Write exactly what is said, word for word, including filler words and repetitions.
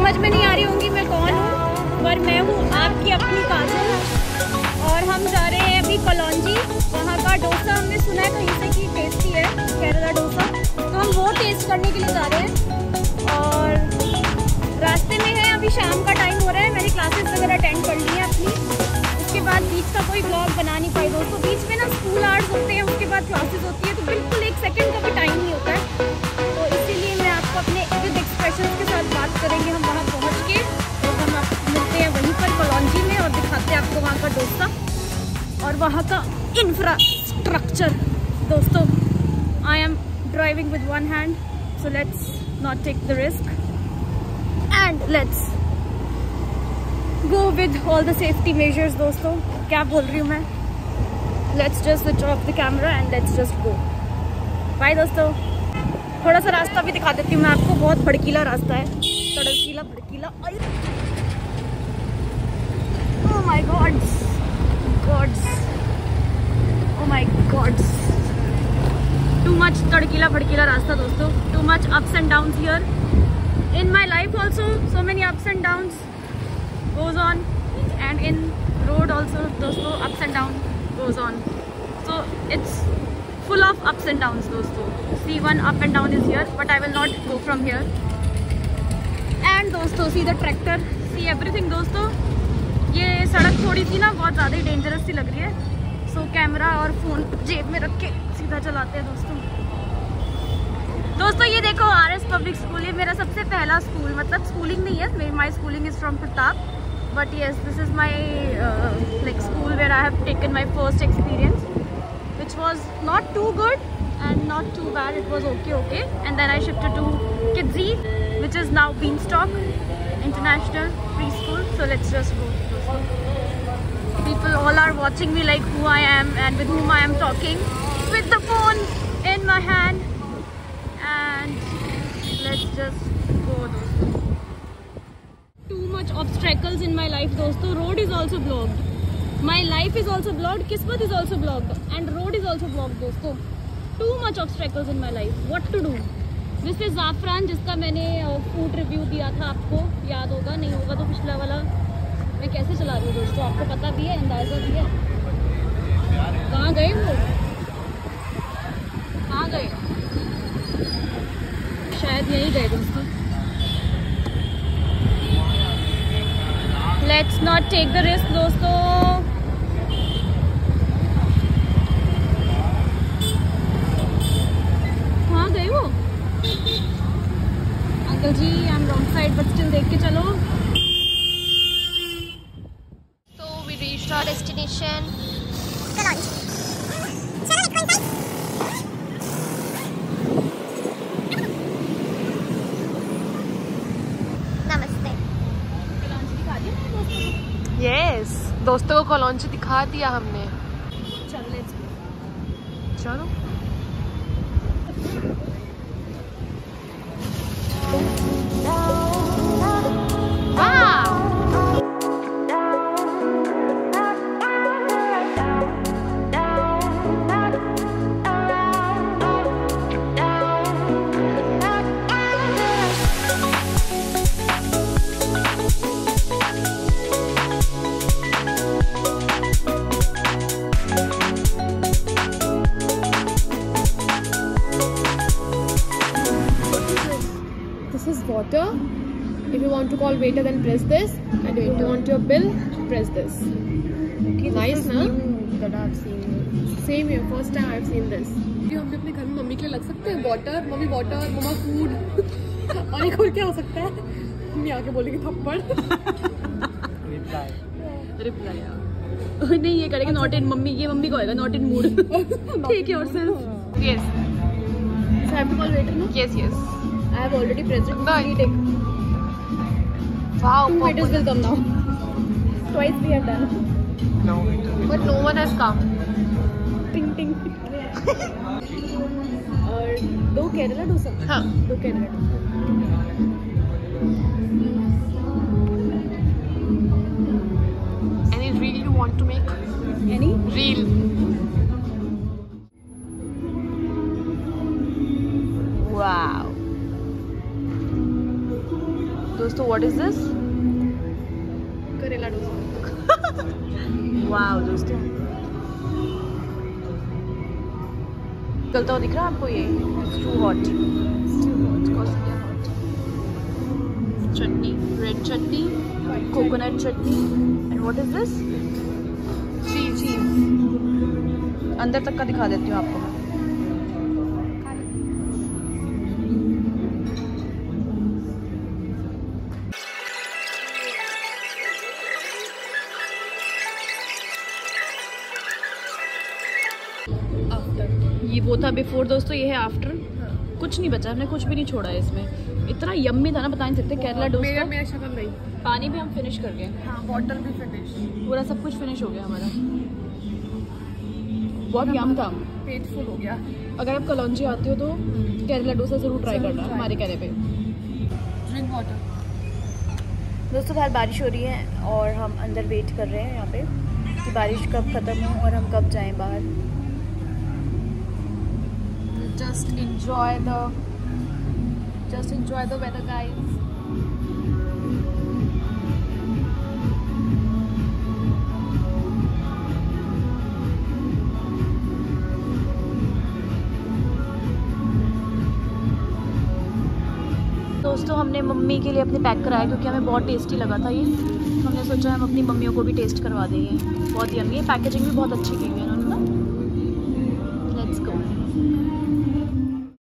समझ में नहीं आ रही होंगी मैं कौन हूँ, पर मैं हूँ आपकी अपनी काजल। और हम जा रहे हैं अभी कलौंजी। वहाँ का डोसा हमने सुना है कहीं से कि टेस्टी है, केरला डोसा, तो हम वो टेस्ट करने के लिए जा रहे हैं। और रास्ते में है, अभी शाम का टाइम हो रहा है, मैंने क्लासेस वगैरह अटेंड कर ली है अपनी। उसके बाद बीच का कोई ब्लॉग बना नहीं पाई दोस्तों, बीच में ना स्कूल आवर्स होते हैं, उसके बाद क्लासेस होती है, तो बिल्कुल एक सेकंड का भी टाइम नहीं होता है। तो इसीलिए मैं आपको अपने विद एक्सप्रेशंस के साथ बात करेंगे हम वहाँ पहुँच के। तो हम आप मिलते हैं वहीं पर कलौंजी में और दिखाते हैं आपको वहाँ का डोसा और वहाँ का इंफ्रास्ट्रक्चर। दोस्तों, I am driving with one hand, so let's not take the risk and let's go with all the safety measures. दोस्तों, क्या बोल रही हूँ मैं, let's just switch off the camera and let's just go. Bye दोस्तों। थोड़ा सा रास्ता भी दिखा देती हूँ मैं आपको, बहुत भड़कीला रास्ता है, तड़कीला भड़कीला। Oh my gods gods oh my gods, too much तड़कीला भड़कीला रास्ता दोस्तों, too much ups and downs here in my life also, so many ups and downs goes on, and in road also दोस्तों ups and down goes on, so it's full of ups and downs दोस्तों। See, one up and down is here, but I will not go from here। and दोस्तों, see the tractor, see everything दोस्तों। ये सड़क थोड़ी सी ना बहुत ज़्यादा ही dangerous सी लग रही है, so कैमरा और फ़ोन जेब में रख के सीधा चलाते हैं दोस्तों। दोस्तों ये देखो, आर एस पब्लिक स्कूल, ये मेरा सबसे पहला स्कूल, मतलब स्कूलिंग नहीं है, my schooling is from Pratap, but yes, this is my uh, like school where I have taken my first experience, which was not too good and not too bad, it was okay okay and then I shifted to Kidzi, which is now Beanstalk International Preschool. So let's just go. People all are watching me like who I am and with whom I am talking, with the phone in my hand, and let's just go दोस्तों। Too much obstacles in my life दोस्तों, road is also blocked, my life is also blocked, किस्मत is also blocked and road is also blocked दोस्तों। Too much obstacles in my life, what to do। This is Zaffran, जिसका मैंने food review दिया था, आपको याद होगा, नहीं होगा तो पिछला वाला। मैं कैसे चला रही हूँ दोस्तों, आपको पता भी है, अंदाज़ा भी है। कहाँ गए वो, कहाँ गए, शायद यहीं गए दोस्तों। Let's not take the risk दोस्तों। कहाँ गए वो uncle ji, I am wrong side but still देख के चलो। So we reached our destination, Kalonji। Yes yes, दोस्तों को कलौंजी दिखा दिया हमने। चल लेट्स गो, चलो। Water. If you want to call waiter, then press this, and if you want your bill, press this. Okay, nice ना? That I have seen. Same here, first time I have seen this. हम भी अपने घर में mummy के लिए लग सकते हैं, water, mummy water, mumma food. और एक और क्या हो सकता है, मम्मी आके बोलेगी थप्पड़। रिप्लाई रिप्लाई नहीं, ये करेगा नॉट इन मम्मी, ये मम्मी को होगा नॉट इन मूड। ठीक है, और सिर्फ yes, so I have to call waiter now? yes, yes. I have already pressed it. No. Take. Wow, Two waiters will come now. Twice we have done. No, but no one has come. Ting ting. और दो केरला डोसा। हाँ, दो Kerala dosa. Any reel you want to make? Any Reel. Wow. दोस्तों, what is this? Kerala dosa. Wow दोस्तों, चलता हुआ दिख रहा है आपको ये? It's too hot. Chutney, red chutney, coconut chutney, and what is this? Cheese. Cheese अंदर तक का दिखा देती हूँ आपको मैं। ये वो था बिफोर दोस्तों, ये है आफ्टर। कुछ नहीं बचा, हमने कुछ भी नहीं छोड़ा है इसमें। इतना यम्मी था ना, बता नहीं सकते। केरला डोसा मेरा मेरा शक्ल नहीं। पानी भी हम फिनिश कर गए। हाँ, बॉटल भी फिनिश। पूरा सब कुछ फिनिश हो गया हमारा। बहुत यम था, पेट फुल हो गया। अगर आप कलौंजी आते हो तो केरला डोसा ज़रूर ट्राई करना हमारे कहने पे। Drink water. दोस्तों बाहर बारिश हो रही है और हम अंदर वेट कर रहे हैं यहाँ पे कि बारिश कब ख़त्म हो और हम कब जाएं बाहर। Just enjoy the just enjoy the weather, guys. दोस्तों हमने मम्मी के लिए अपने पैक कराया क्योंकि हमें बहुत टेस्टी लगा था ये। हमने सोचा हम अपनी मम्मियों को भी टेस्ट करवा देंगे। बहुत यम्मी है, पैकेजिंग भी बहुत अच्छी की हुई है।